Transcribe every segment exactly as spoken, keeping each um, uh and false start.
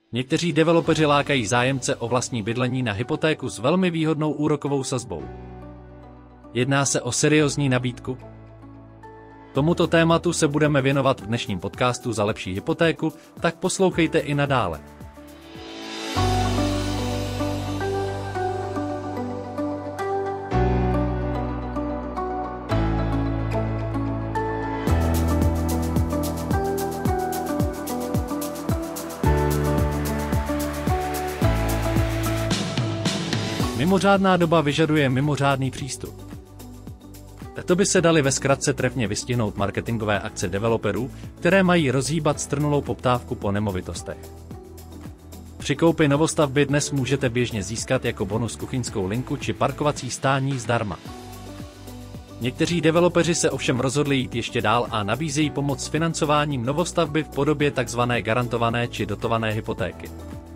Někteří developeři lákají zájemce o vlastní bydlení na hypotéku s velmi výhodnou úrokovou sazbou. Jedná se o seriózní nabídku? Tomuto tématu se budeme věnovat v dnešním podcastu Za lepší hypotéku, tak poslouchejte i nadále. Mimořádná doba vyžaduje mimořádný přístup. Takto by se daly ve zkratce trefně vystihnout marketingové akce developerů, které mají rozhýbat strnulou poptávku po nemovitostech. Při koupi novostavby dnes můžete běžně získat jako bonus kuchyňskou linku či parkovací stání zdarma. Někteří developeři se ovšem rozhodli jít ještě dál a nabízejí pomoc s financováním novostavby v podobě tzv. Garantované či dotované hypotéky.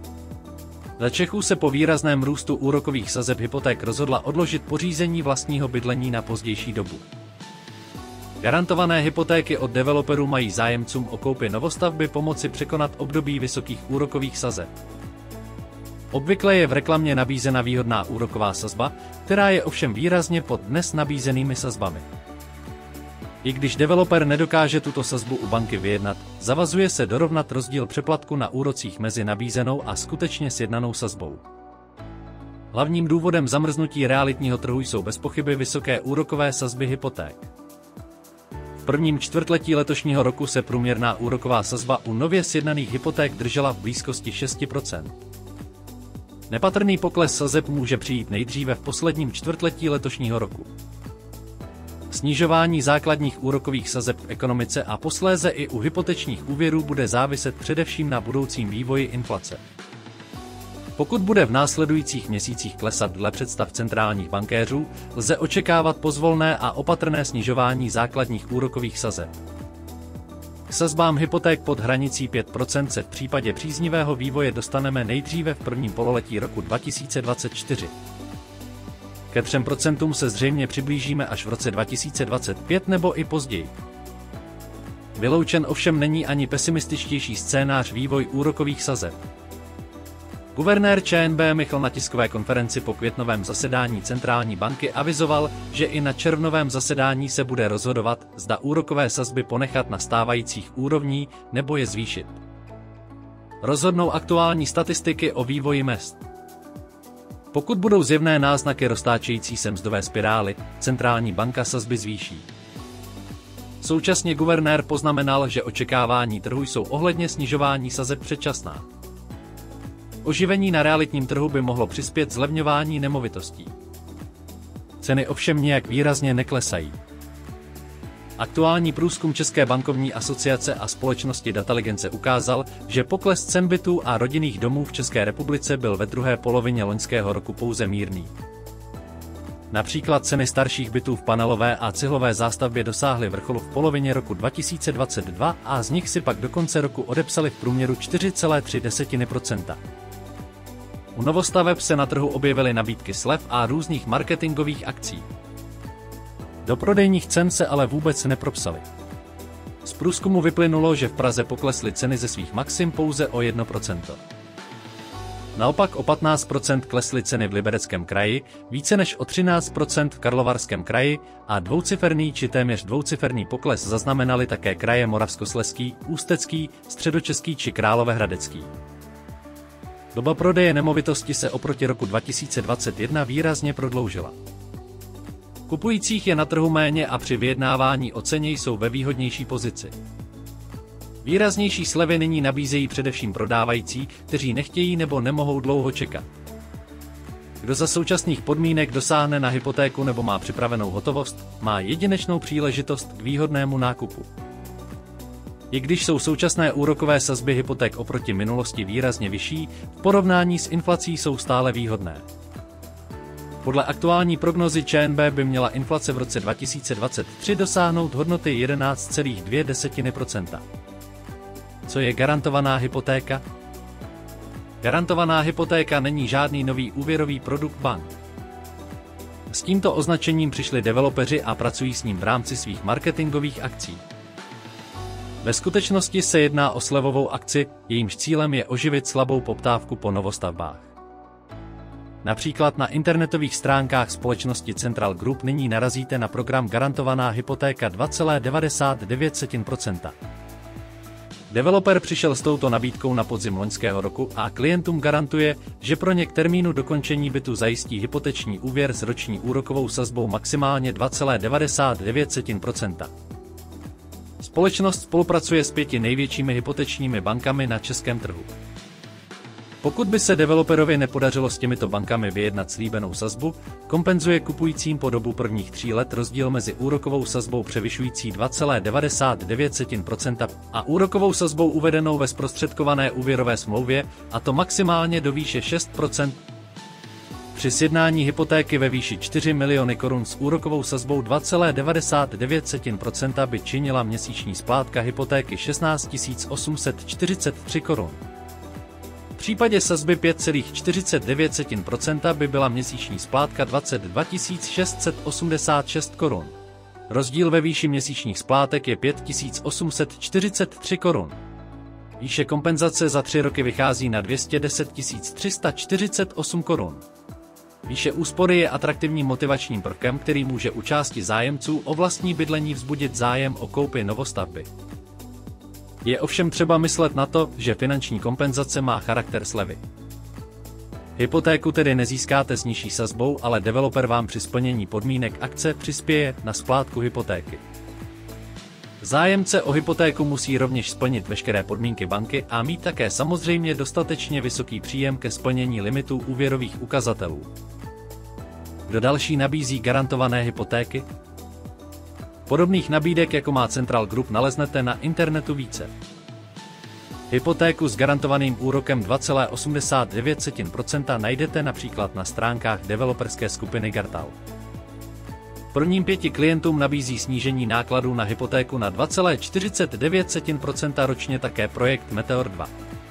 Za Čechů se po výrazném růstu úrokových sazeb hypoték rozhodla odložit pořízení vlastního bydlení na pozdější dobu. Garantované hypotéky od developerů mají zájemcům o koupi novostavby pomoci překonat období vysokých úrokových sazeb. Obvykle je v reklamě nabízena výhodná úroková sazba, která je ovšem výrazně pod dnes nabízenými sazbami. I když developer nedokáže tuto sazbu u banky vyjednat, zavazuje se dorovnat rozdíl přeplatku na úrocích mezi nabízenou a skutečně sjednanou sazbou. Hlavním důvodem zamrznutí realitního trhu jsou bezpochyby vysoké úrokové sazby hypoték. V prvním čtvrtletí letošního roku se průměrná úroková sazba u nově sjednaných hypoték držela v blízkosti šest procent. Nepatrný pokles sazeb může přijít nejdříve v posledním čtvrtletí letošního roku. Snižování základních úrokových sazeb v ekonomice a posléze i u hypotečních úvěrů bude záviset především na budoucím vývoji inflace. Pokud bude v následujících měsících klesat dle představ centrálních bankéřů, lze očekávat pozvolné a opatrné snižování základních úrokových sazeb. K sazbám hypoték pod hranicí pět procent se v případě příznivého vývoje dostaneme nejdříve v prvním pololetí roku dva tisíce dvacet čtyři. Ke třem procentům se zřejmě přiblížíme až v roce dva tisíce dvacet pět nebo i později. Vyloučen ovšem není ani pesimističtější scénář vývoj úrokových sazeb. Guvernér ČNB Michal na tiskové konferenci po květnovém zasedání centrální banky avizoval, že i na červnovém zasedání se bude rozhodovat, zda úrokové sazby ponechat na stávajících úrovní nebo je zvýšit. Rozhodnou aktuální statistiky o vývoji mezd. Pokud budou zjevné náznaky roztáčející se mzdové spirály, centrální banka sazby zvýší. Současně guvernér poznamenal, že očekávání trhu jsou ohledně snižování sazeb předčasná. Oživení na realitním trhu by mohlo přispět zlevňování nemovitostí. Ceny ovšem nijak výrazně neklesají. Aktuální průzkum České bankovní asociace a společnosti Dataligence ukázal, že pokles cen bytů a rodinných domů v České republice byl ve druhé polovině loňského roku pouze mírný. Například ceny starších bytů v panelové a cihlové zástavbě dosáhly vrcholu v polovině roku dva tisíce dvacet dva a z nich si pak do konce roku odepsali v průměru čtyři celá tři procenta. U novostaveb se na trhu objevily nabídky slev a různých marketingových akcí. Do prodejních cen se ale vůbec nepropsaly. Z průzkumu vyplynulo, že v Praze poklesly ceny ze svých maxim pouze o jedno procento. Naopak o patnáct procent klesly ceny v Libereckém kraji, více než o třináct procent v Karlovarském kraji a dvouciferný či téměř dvouciferný pokles zaznamenaly také kraje Moravskoslezský, Ústecký, Středočeský či Královéhradecký. Doba prodeje nemovitosti se oproti roku dva tisíce dvacet jedna výrazně prodloužila. Kupujících je na trhu méně a při vyjednávání o ceně jsou ve výhodnější pozici. Výraznější slevy nyní nabízejí především prodávající, kteří nechtějí nebo nemohou dlouho čekat. Kdo za současných podmínek dosáhne na hypotéku nebo má připravenou hotovost, má jedinečnou příležitost k výhodnému nákupu. I když jsou současné úrokové sazby hypoték oproti minulosti výrazně vyšší, v porovnání s inflací jsou stále výhodné. Podle aktuální prognozy ČNB by měla inflace v roce dva tisíce dvacet tři dosáhnout hodnoty jedenáct celá dvě procenta. Co je garantovaná hypotéka? Garantovaná hypotéka není žádný nový úvěrový produkt bank. S tímto označením přišli developeři a pracují s ním v rámci svých marketingových akcí. Ve skutečnosti se jedná o slevovou akci, jejímž cílem je oživit slabou poptávku po novostavbách. Například na internetových stránkách společnosti Central Group nyní narazíte na program garantovaná hypotéka dva celé devadesát devět procenta. Developer přišel s touto nabídkou na podzim loňského roku a klientům garantuje, že pro ně k termínu dokončení bytu zajistí hypoteční úvěr s roční úrokovou sazbou maximálně dva celé devadesát devět procenta. Společnost spolupracuje s pěti největšími hypotečními bankami na českém trhu. Pokud by se developerovi nepodařilo s těmito bankami vyjednat slíbenou sazbu, kompenzuje kupujícím po dobu prvních tří let rozdíl mezi úrokovou sazbou převyšující dva celé devadesát devět procenta a úrokovou sazbou uvedenou ve zprostředkované úvěrové smlouvě, a to maximálně do výše šest procent. Při sjednání hypotéky ve výši čtyři miliony korun s úrokovou sazbou dva celé devadesát devět procenta by činila měsíční splátka hypotéky šestnáct tisíc osm set čtyřicet tři korun. V případě sazby pět celé čtyřicet devět procenta by byla měsíční splátka dvacet dva tisíc šest set osmdesát šest korun. Rozdíl ve výši měsíčních splátek je pět tisíc osm set čtyřicet tři korun. Výše kompenzace za tři roky vychází na dvě stě deset tisíc tři sta čtyřicet osm korun. Výše úspory je atraktivním motivačním prvkem, který může u části zájemců o vlastní bydlení vzbudit zájem o koupi novostavby. Je ovšem třeba myslet na to, že finanční kompenzace má charakter slevy. Hypotéku tedy nezískáte s nižší sazbou, ale developer vám při splnění podmínek akce přispěje na splátku hypotéky. Zájemce o hypotéku musí rovněž splnit veškeré podmínky banky a mít také samozřejmě dostatečně vysoký příjem ke splnění limitů úvěrových ukazatelů. Kdo další nabízí garantované hypotéky? Podobných nabídek, jako má Central Group, naleznete na internetu více. Hypotéku s garantovaným úrokem dva celé osmdesát devět procenta najdete například na stránkách developerské skupiny Gartal. Prvním pěti klientům nabízí snížení nákladů na hypotéku na dva celé čtyřicet devět procenta ročně také projekt Meteor dva.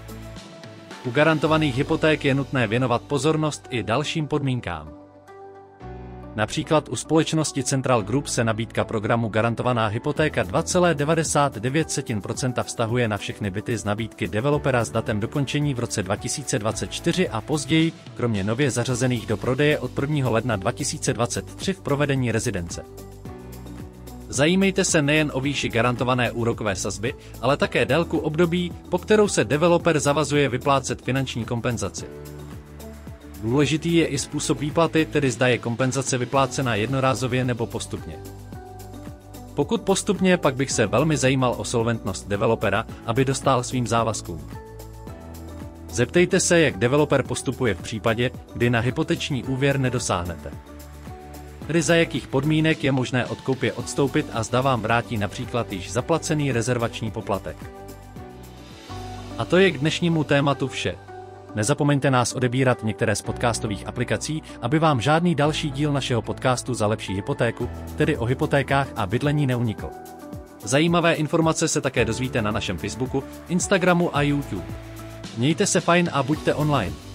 U garantovaných hypoték je nutné věnovat pozornost i dalším podmínkám. Například u společnosti Central Group se nabídka programu garantovaná hypotéka dva celé devadesát devět procenta vztahuje na všechny byty z nabídky developera s datem dokončení v roce dva tisíce dvacet čtyři a později, kromě nově zařazených do prodeje od prvního ledna dva tisíce dvacet tři v provedení rezidence. Zajímejte se nejen o výši garantované úrokové sazby, ale také délku období, po kterou se developer zavazuje vyplácet finanční kompenzaci. Důležitý je i způsob výplaty, tedy zda je kompenzace vyplácena jednorázově nebo postupně. Pokud postupně, pak bych se velmi zajímal o solventnost developera, aby dostál svým závazkům. Zeptejte se, jak developer postupuje v případě, kdy na hypoteční úvěr nedosáhnete. Tedy za jakých podmínek je možné od koupě odstoupit a zda vám vrátí například již zaplacený rezervační poplatek. A to je k dnešnímu tématu vše. Nezapomeňte nás odebírat v některé z podcastových aplikací, aby vám žádný další díl našeho podcastu za lepší hypotéku, tedy o hypotékách a bydlení, neunikl. Zajímavé informace se také dozvíte na našem Facebooku, Instagramu a YouTube. Mějte se fajn a buďte online.